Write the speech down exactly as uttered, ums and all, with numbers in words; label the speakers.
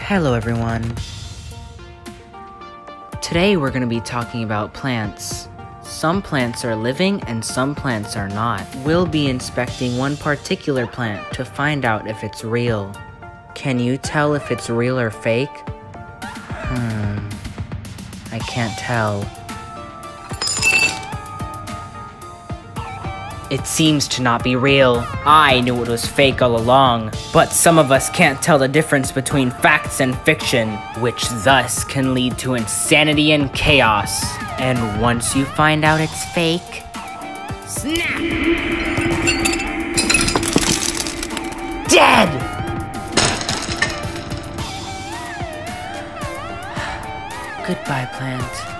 Speaker 1: Hello everyone. Today we're going to be talking about plants. Some plants are living and some plants are not. We'll be inspecting one particular plant to find out if it's real. Can you tell if it's real or fake? Hmm, I can't tell. It seems to not be real. I knew it was fake all along, but some of us can't tell the difference between facts and fiction, which thus can lead to insanity and chaos. And once you find out it's fake, snap! Dead! Goodbye, plant.